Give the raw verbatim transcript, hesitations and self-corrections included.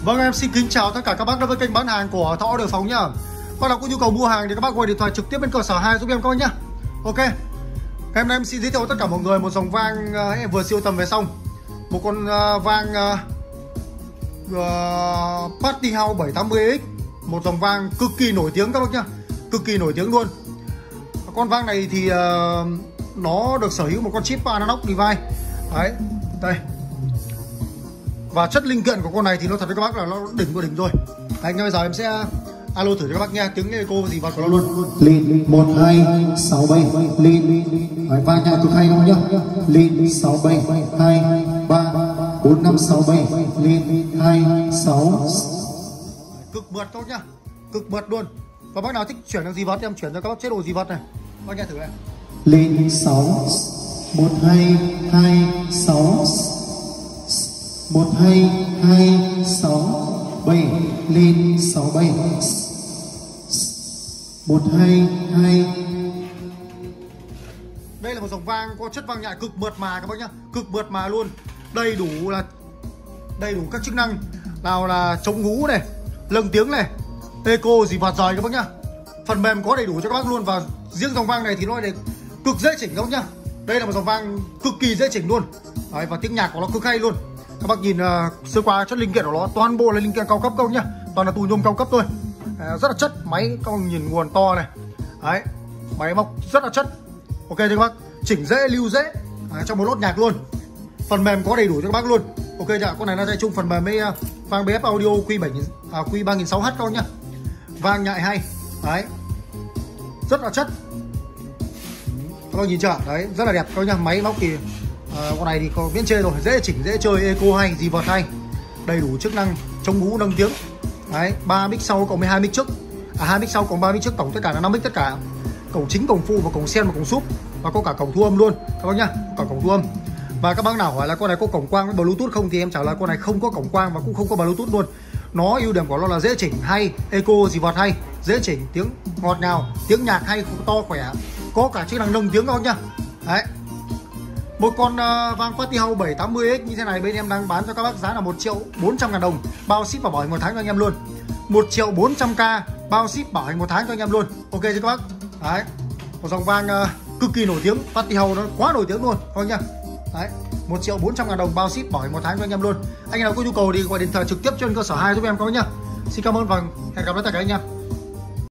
Vâng, em xin kính chào tất cả các bác đến với kênh bán hàng của Thọ Đường Phòng nhá. Các nào có nhu cầu mua hàng thì các bác gọi điện thoại trực tiếp bên cơ sở hai giúp em các bác nhá. Ok. Ngày hôm nay em xin giới thiệu tất cả mọi người một dòng vang uh, em vừa siêu tầm về xong. Một con uh, vang uh, uh, Party House bảy tám mươi X, một dòng vang cực kỳ nổi tiếng các bác nhá. Cực kỳ nổi tiếng luôn. Con vang này thì uh, nó được sở hữu một con chip analog device. Đấy, đây. Và chất linh kiện của con này thì nó thật với các bác là nó đỉnh của đỉnh rồi. Đấy, bây giờ em sẽ alo thử cho các bác nghe tiếng echo gì vào của nó luôn. Lên một hai sáu bảy lên vang nhà cực hay không nhá. Lên sáu bảy hai ba bốn năm sáu bảy lên hai sáu. Cực mượt thôi nhá, cực mượt luôn. Và bác nào thích chuyển được gì vật em chuyển cho các bác chế độ gì vật này. Bác nghe thử này. Lên sáu một hai hai sáu một hai hai sáu bảy lên sáu bảy một hai hai. Đây là một dòng vang có chất vang nhại cực mượt mà các bác nhá, cực mượt mà luôn. Đầy đủ là đầy đủ các chức năng, nào là chống hú này, lồng tiếng này, echo gì vặt rời các bác nhá. Phần mềm có đầy đủ cho các bác luôn. Và riêng dòng vang này thì nó lại cực dễ chỉnh các bác nhá. Đây là một dòng vang cực kỳ dễ chỉnh luôn. Đấy, và tiếng nhạc của nó cực hay luôn. Các bác nhìn uh, sơ qua chất linh kiện của nó toàn bộ là linh kiện cao cấp không nhá, toàn là tù nhôm cao cấp thôi. À, rất là chất, máy các bác nhìn nguồn to này. Đấy, máy móc rất là chất. Ok cho các bác, chỉnh dễ, lưu dễ à, trong một lốt nhạc luôn. Phần mềm có đầy đủ cho các bác luôn. Ok chưa? Con này nó chạy chung phần mềm với uh, vang bê ép Audio Q bảy à, Q ba nghìn sáu trăm H các bác nhá. Vang nhại hay. Đấy, rất là chất. Các bác nhìn chưa? Đấy, rất là đẹp các bác nhá. Máy móc thì À, con này thì có miễn chê rồi, dễ chỉnh, dễ chơi, echo hay, gì vật hay, đầy đủ chức năng chống hú, nâng tiếng. Đấy, ba mic sau cộng mười hai mic trước, à hai mic sau cộng ba mic trước, tổng tất cả là năm mic tất cả. Cổng chính, cổng phụ và cổng sen và cổng súp, và có cả cổng thu âm luôn các bác nhá, cả cổng thu âm. Và các bác nào hỏi là con này có cổng quang với Bluetooth không thì em trả lời con này không có cổng quang và cũng không có Bluetooth luôn. Nó ưu điểm của nó là dễ chỉnh, hay, echo gì vật hay, dễ chỉnh, tiếng ngọt ngào, tiếng nhạc hay, to khỏe, có cả chức năng nâng tiếng các bác nhá. Đấy. Một con uh, vang Party House bảy tám mươi X như thế này bên em đang bán cho các bác giá là một triệu bốn trăm ngàn đồng, bao ship và bảo hành một tháng cho anh em luôn. Một triệu bốn trăm k bao ship bảo hành một tháng cho anh em luôn. Ok chưa các bác? Đấy, một dòng vang uh, cực kỳ nổi tiếng, Party House nó quá nổi tiếng luôn thôi nhá. Đấy, một triệu bốn trăm ngàn đồng bao ship bảo hành một tháng cho anh em luôn. Anh nào có nhu cầu thì gọi điện thoại trực tiếp trên cơ sở hai giúp em các bác nhá. Xin cảm ơn và hẹn gặp lại tất cả anh em.